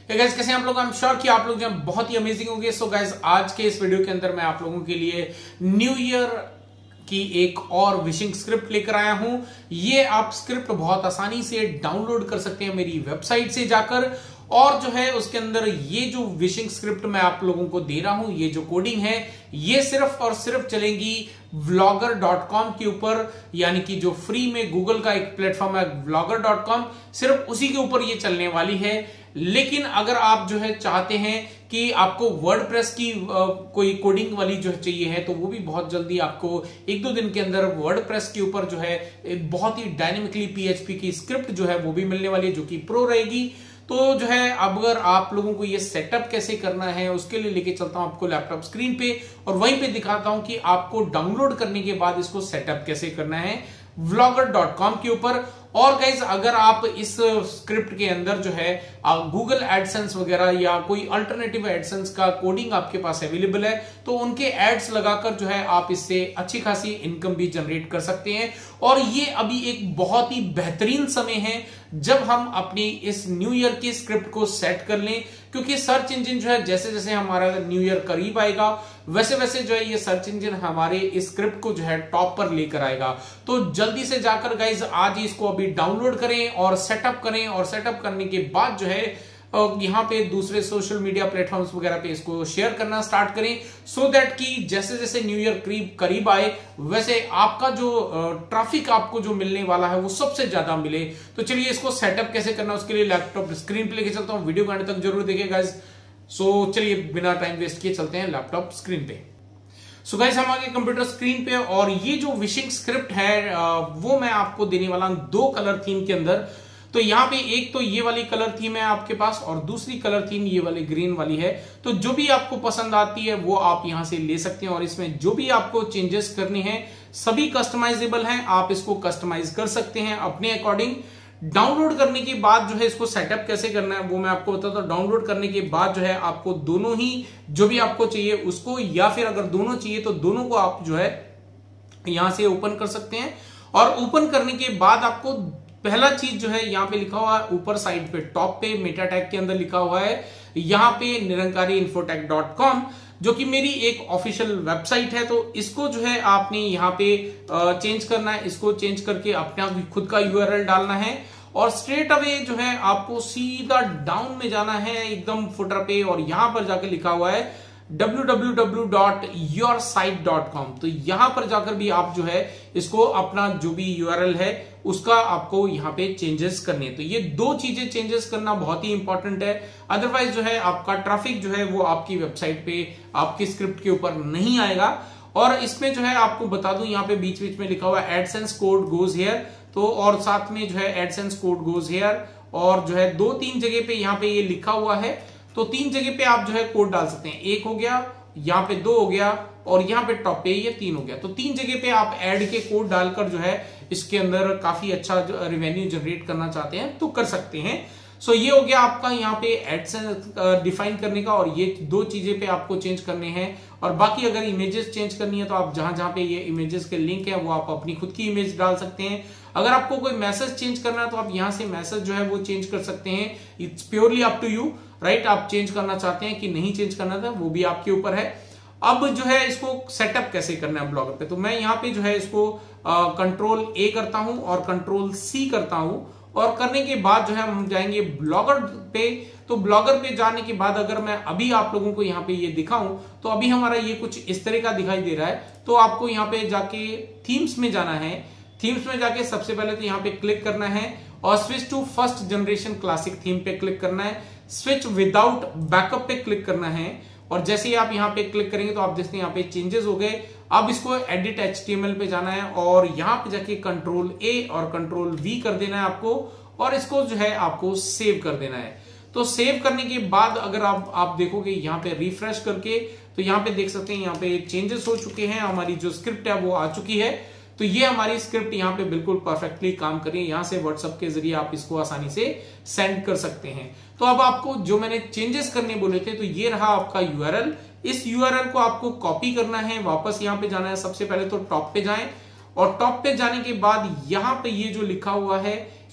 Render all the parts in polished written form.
Guys कैसे हैं आप लोग। आई एम श्योर कि आप लोग जो बहुत ही अमेजिंग होंगे। सो गाइस आज के इस वीडियो के अंदर मैं आप लोगों के लिए न्यू ईयर की एक और विशिंग स्क्रिप्ट लेकर आया हूं। ये आप स्क्रिप्ट बहुत आसानी से डाउनलोड कर सकते हैं मेरी वेबसाइट से जाकर, और जो है उसके अंदर ये जो विशिंग स्क्रिप्ट मैं आप लोगों को दे रहा हूं, ये जो कोडिंग है ये सिर्फ और सिर्फ चलेगी vlogger.com के ऊपर, यानी कि जो फ्री में गूगल का एक प्लेटफॉर्म है vlogger.com, सिर्फ उसी के ऊपर ये चलने वाली है। लेकिन अगर आप जो है चाहते हैं कि आपको वर्डप्रेस की कोई कोडिंग वाली जो चाहिए है, तो वो भी बहुत जल्दी आपको एक दो दिन के अंदर वर्डप्रेस के ऊपर जो है बहुत ही डायनेमिकली PHP की स्क्रिप्ट जो है वो भी मिलने वाली है, जो कि प्रो रहेगी। तो जो है अगर आप लोगों को ये सेटअप कैसे करना है उसके लिए लेके चलता हूं आपको लैपटॉप स्क्रीन पे, और वहीं पे दिखाता हूं कि आपको डाउनलोड करने के बाद इसको सेटअप कैसे करना है vlogger.com के ऊपर। और गाइज अगर आप इस स्क्रिप्ट के अंदर जो है गूगल एडसेंस वगैरह या कोई अल्टरनेटिव एडसेंस का कोडिंग आपके पास अवेलेबल है, तो उनके एड्स लगाकर जो है आप इससे अच्छी खासी इनकम भी जनरेट कर सकते हैं। और ये अभी एक बहुत ही बेहतरीन समय है जब हम अपनी इस न्यू ईयर की स्क्रिप्ट को सेट कर लें, क्योंकि सर्च इंजन जो है जैसे जैसे हमारा न्यू ईयर करीब आएगा वैसे वैसे जो है ये सर्च इंजन हमारे इस स्क्रिप्ट को जो है टॉप पर लेकर आएगा। तो जल्दी से जाकर गाइज आज ही इसको अभी डाउनलोड करें और सेटअप करें, और सेटअप करने के बाद जो है यहाँ पे दूसरे सोशल मीडिया प्लेटफॉर्म्स वगैरह पे इसको शेयर करना स्टार्ट करें, सो दैट कि जैसे जैसे न्यू ईयर करीब आए वैसे आपका जो ट्रैफिक आपको जो मिलने वाला है वो सबसे ज्यादा मिले। तो चलिए इसको सेटअप कैसे करना है उसके लिए लैपटॉप स्क्रीन पे लेके चलता हूँ, वीडियो को अंत तक जरूर देखिए गाइज। सो चलिए बिना टाइम वेस्ट किए चलते हैं लैपटॉप स्क्रीन पे। सो गाइस हम आ गए कंप्यूटर स्क्रीन पे, और ये जो विशिंग स्क्रिप्ट है वो मैं आपको देने वाला हूं दो कलर थीम के अंदर। तो यहाँ पे एक तो ये वाली कलर थीम है आपके पास, और दूसरी कलर थीम ये वाली ग्रीन वाली है। तो जो भी आपको पसंद आती है वो आप यहां से ले सकते हैं, और इसमें जो भी आपको चेंजेस करने हैं सभी कस्टमाइजेबल हैं, आप इसको कस्टमाइज कर सकते हैं अपने अकॉर्डिंग। डाउनलोड करने के बाद जो है इसको सेटअप कैसे करना है वो मैं आपको बताता हूं। डाउनलोड करने के बाद जो है आपको दोनों ही जो भी आपको चाहिए उसको, या फिर अगर दोनों चाहिए तो दोनों को आप जो है यहां से ओपन कर सकते हैं। और ओपन करने के बाद आपको पहला चीज जो है यहाँ पे लिखा हुआ है ऊपर साइड पे टॉप पे मेटा टैग के अंदर लिखा हुआ है यहाँ पे nirankarinfotech.com, जो कि मेरी एक ऑफिशियल वेबसाइट है। तो इसको जो है आपने यहाँ पे चेंज करना है, इसको चेंज करके अपना खुद का URL डालना है, और स्ट्रेट अवे जो है आपको सीधा डाउन में जाना है एकदम फुटर पे, और यहां पर जाकर लिखा हुआ है www.yoursite.com। तो यहां पर जाकर भी आप जो है इसको अपना जो भी URL है उसका आपको यहां पे चेंजेस करने हैं। तो ये दो चीजें चेंजेस करना बहुत ही इंपॉर्टेंट है, अदरवाइज जो है आपका ट्रैफिक जो है वो आपकी वेबसाइट पे आपकी स्क्रिप्ट के ऊपर नहीं आएगा। और इसमें जो है आपको बता दूं यहाँ पे बीच बीच में लिखा हुआ है एडसेंस कोड गोज हेयर, तो और साथ में जो है एडसेंस कोड गोज हेयर, और जो है दो तीन जगह पे यहाँ पे ये लिखा हुआ है, तो तीन जगह पे आप जो है कोड डाल सकते हैं। एक हो गया, यहाँ पे दो हो गया, और यहाँ पे टॉप पे ये तीन हो गया। तो तीन जगह पे आप ऐड के कोड डालकर जो है इसके अंदर काफी अच्छा रेवेन्यू जनरेट करना चाहते हैं तो कर सकते हैं। सो ये हो गया आपका यहाँ पे एडसेंस डिफाइन करने का, और ये दो चीजें पे आपको चेंज करने हैं। और बाकी अगर इमेजेस चेंज करनी है तो आप जहां जहां पे ये इमेजेस के लिंक है वो आप अपनी खुद की इमेज डाल सकते हैं। अगर आपको कोई मैसेज चेंज करना है तो आप यहां से मैसेज जो है वो चेंज कर सकते हैं। It's purely up to you, right. आप चेंज करना चाहते हैं कि नहीं चेंज करना था वो भी आपके ऊपर है। अब जो है इसको सेटअप कैसे करना है ब्लॉगर पे, तो मैं यहाँ पे जो है इसको कंट्रोल A करता हूं और कंट्रोल C करता हूं, और करने के बाद जो है हम जाएंगे ब्लॉगर पे। तो ब्लॉगर पे जाने के बाद अगर मैं अभी आप लोगों को यहाँ पे ये दिखाऊं तो अभी हमारा ये कुछ इस तरह का दिखाई दे रहा है। तो आपको यहाँ पे जाके थीम्स में जाना है, थीम्स में जाके सबसे पहले तो यहाँ पे क्लिक करना है, और switch to first generation classic theme पे क्लिक करना है, स्विच विदाउट बैकअप पे क्लिक करना है, और जैसे ही आप यहाँ पे क्लिक करेंगे तो आप देखते हैं यहाँ पे चेंजेस हो गए। अब इसको एडिट HTML पे जाना है, और यहाँ पे जाके कंट्रोल A और कंट्रोल V कर देना है आपको, और इसको जो है आपको सेव कर देना है। तो सेव करने के बाद अगर आप देखोगे यहाँ पे रिफ्रेश करके, तो यहाँ पे देख सकते हैं यहाँ पे चेंजेस हो चुके हैं, हमारी जो स्क्रिप्ट है वो आ चुकी है। तो ये हमारी स्क्रिप्ट यहाँ पे बिल्कुल परफेक्टली काम कर रही है। यहाँ से व्हाट्सएप के जरिए आप इसको आसानी से सेंड कर सकते हैं। तो अब आपको जो मैंने चेंजेस करने बोले थे, तो ये रहा आपका URL। इस URL को आपको कॉपी करना है, वापस यहाँ पे जाना है। सबसे पहले तो टॉप पे जाएं, और टॉप पे जाने के बाद यहाँ पे ये जो लिखा हुआ है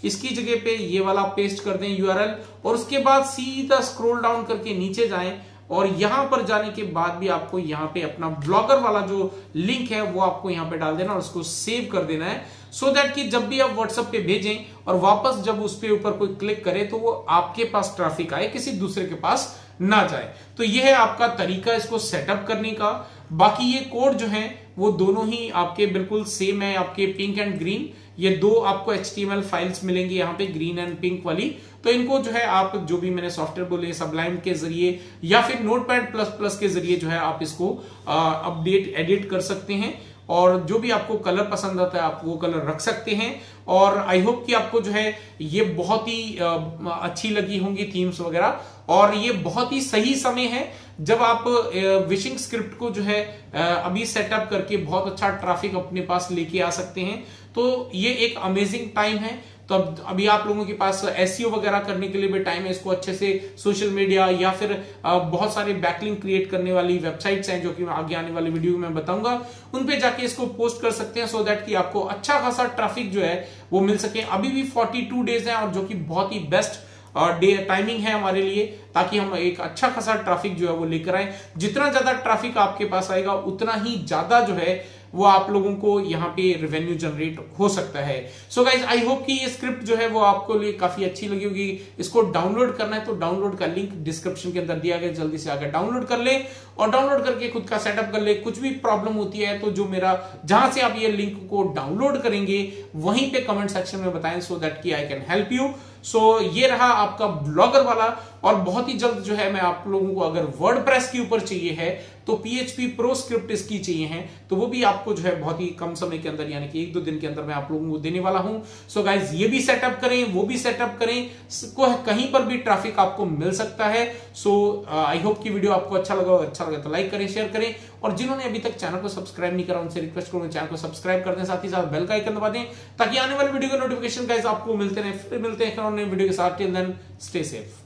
इसकी जगह पे ये वाला पेस्ट कर दें यूआरएल, और उसके बाद सीधा स्क्रॉल डाउन करके नीचे जाएं और यहां पर जाने के बाद भी आपको यहां पे अपना ब्लॉगर वाला जो लिंक है वो आपको यहां पे डाल देना और उसको सेव कर देना है, सो दैट कि जब भी आप व्हाट्सएप पे भेजें और वापस जब उस पे ऊपर कोई क्लिक करे तो वो आपके पास ट्रैफिक आए, किसी दूसरे के पास ना जाए। तो यह है आपका तरीका इसको सेटअप करने का। बाकी ये कोड जो है वो दोनों ही आपके बिल्कुल सेम है, आपके पिंक एंड ग्रीन, ये दो आपको HTML फाइल्स मिलेंगी यहाँ पे ग्रीन एंड पिंक वाली। तो इनको जो है आप जो भी मैंने सॉफ्टवेयर बोले सबलाइम के जरिए या फिर नोटपैड++ के जरिए जो है आप इसको अपडेट एडिट कर सकते हैं, और जो भी आपको कलर पसंद आता है आप वो कलर रख सकते हैं। और आई होप कि आपको जो है ये बहुत ही अच्छी लगी होंगी थीम्स वगैरह, और ये बहुत ही सही समय है जब आप विशिंग स्क्रिप्ट को जो है अभी सेटअप करके बहुत अच्छा ट्रैफिक अपने पास लेके आ सकते हैं। तो ये एक अमेजिंग टाइम है। तो अभी आप लोगों के पास एसईओ वगैरह करने के लिए भी टाइम है, इसको अच्छे से सोशल मीडिया या फिर बहुत सारे बैकलिंक क्रिएट करने वाली वेबसाइट्स हैं जो कि मैं आगे आने वाली वीडियो में बताऊंगा, उन पे जाके इसको पोस्ट कर सकते हैं, सो दैट कि आपको अच्छा खासा ट्रैफिक जो है वो मिल सके। अभी भी 42 डेज है और जो कि बहुत ही बेस्ट डे टाइमिंग है हमारे लिए, ताकि हम एक अच्छा खासा ट्रैफिक जो है वो लेकर आए। जितना ज्यादा ट्रैफिक आपके पास आएगा उतना ही ज्यादा जो है वो आप लोगों को यहाँ पे रेवेन्यू जनरेट हो सकता है। सो गाइज आई होप कि ये स्क्रिप्ट जो है वो आपको लिए काफी अच्छी लगी होगी। इसको डाउनलोड करना है तो डाउनलोड का लिंक डिस्क्रिप्शन के अंदर दिया गया, जल्दी से आकर डाउनलोड कर ले और डाउनलोड करके खुद का सेटअप कर ले। कुछ भी प्रॉब्लम होती है तो जो मेरा जहां से आप ये लिंक को डाउनलोड करेंगे वहीं पे कमेंट सेक्शन में बताएं, सो दैट कि I can help you. So ये रहा आपका ब्लॉगर वाला, और बहुत ही जल्द जो है मैं आप लोगों को अगर वर्डप्रेस के ऊपर चाहिए है तो PHP प्रो स्क्रिप्ट इसकी चाहिए है, तो वो भी आपको जो है बहुत ही कम समय के अंदर यानी कि 1-2 दिन के अंदर मैं आप लोगों को देने वाला हूं। सो गाइज ये भी सेटअप करें, वो भी सेटअप करें, कहीं पर भी ट्रैफिक आपको मिल सकता है। सो आई होप की वीडियो आपको अच्छा लगा तो लाइक करें, शेयर करें, और जिन्होंने अभी तक चैनल को सब्सक्राइब नहीं करा उनसे रिक्वेस्ट करूंगा चैनल को सब्सक्राइब कर दें, साथ ही साथ बेल का आइकन दबा दें ताकि आने वाली वीडियो के नोटिफिकेशन गाइस आपको मिलते रहे। फिर मिलते हैं नए वीडियो के साथ। Till then stay safe.